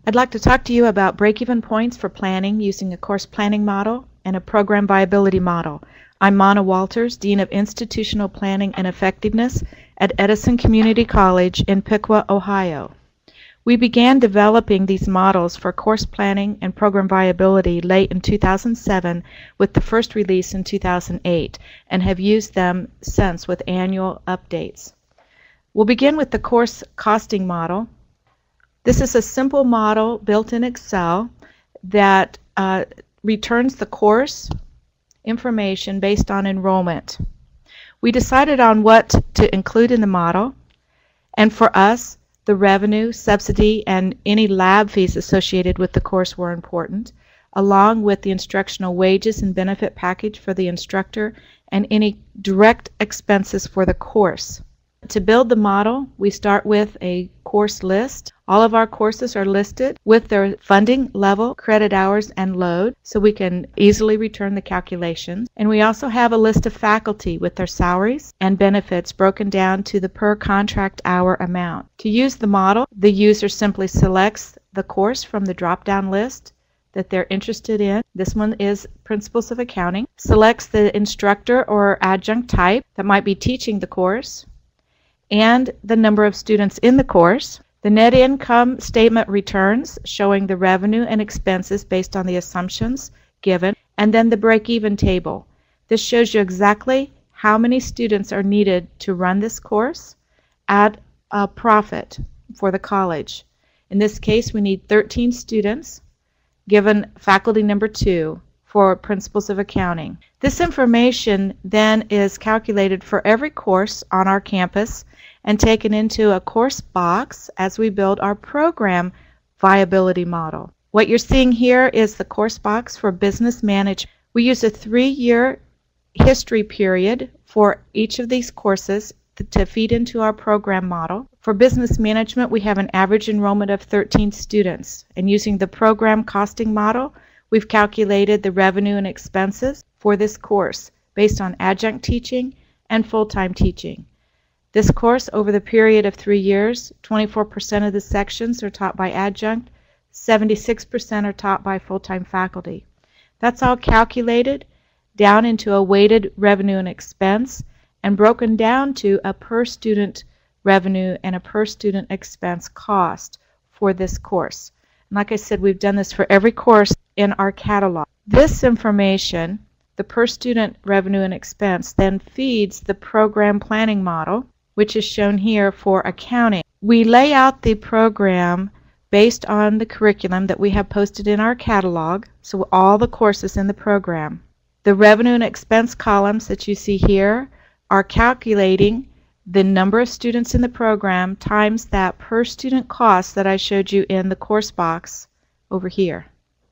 I'd like to talk to you about break-even points for planning using a course planning model and a program viability model. I'm Mona Walters, Dean of Institutional Planning and Effectiveness at Edison Community College in Piqua, Ohio. We began developing these models for course planning and program viability late in 2007 with the first release in 2008 and have used them since with annual updates. We'll begin with the course costing model. This is a simple model built in Excel that returns the course information based on enrollment. We decided on what to include in the model, and for us, the revenue, subsidy, and any lab fees associated with the course were important, along with the instructional wages and benefit package for the instructor and any direct expenses for the course. To build the model, we start with a course list. All of our courses are listed with their funding level, credit hours, and load, so we can easily return the calculations. And we also have a list of faculty with their salaries and benefits broken down to the per contract hour amount. To use the model, the user simply selects the course from the drop-down list that they're interested in. This one is Principles of Accounting. Selects the instructor or adjunct type that might be teaching the course, and the number of students in the course. The net income statement returns showing the revenue and expenses based on the assumptions given, and then the break-even table. This shows you exactly how many students are needed to run this course at a profit for the college. In this case, we need 13 students given faculty number 2 for Principles of Accounting. This information then is calculated for every course on our campus and taken into a course box as we build our program viability model. What you're seeing here is the course box for business management. We use a 3-year history period for each of these courses to feed into our program model. For business management, we have an average enrollment of 13 students, and using the program costing model, we've calculated the revenue and expenses for this course based on adjunct teaching and full-time teaching. This course, over the period of 3 years, 24% of the sections are taught by adjunct, 76% are taught by full-time faculty. That's all calculated down into a weighted revenue and expense and broken down to a per student revenue and a per student expense cost for this course. And like I said, we've done this for every course in our catalog. This information, the per student revenue and expense, then feeds the program planning model, which is shown here for accounting. We lay out the program based on the curriculum that we have posted in our catalog, so all the courses in the program. The revenue and expense columns that you see here are calculating the number of students in the program times that per student cost that I showed you in the course box over here.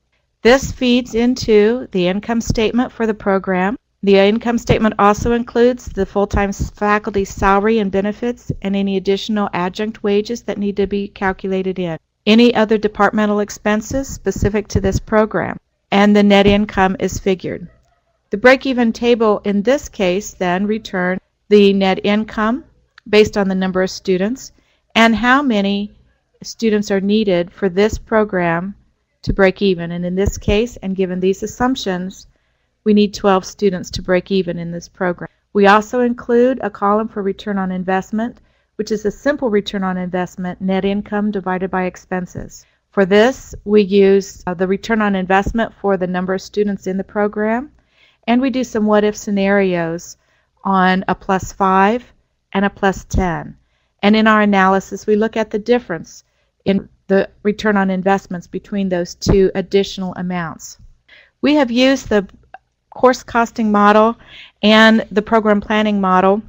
This feeds into the income statement for the program. The income statement also includes the full-time faculty salary and benefits and any additional adjunct wages that need to be calculated in. Any other departmental expenses specific to this program. And the net income is figured. The break-even table in this case then returns the net income based on the number of students and how many students are needed for this program to break even. And in this case, and given these assumptions, we need 12 students to break even in this program. We also include a column for return on investment, which is a simple return on investment, net income divided by expenses. For this, we use the return on investment for the number of students in the program, and we do some what-if scenarios on a +5 and a +10. And in our analysis, we look at the difference in the return on investments between those two additional amounts. We have used the course costing model and the program planning model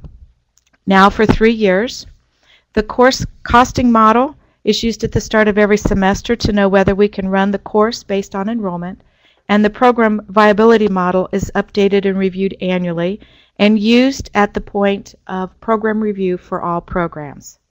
now for 3 years. The course costing model is used at the start of every semester to know whether we can run the course based on enrollment, and the program viability model is updated and reviewed annually and used at the point of program review for all programs.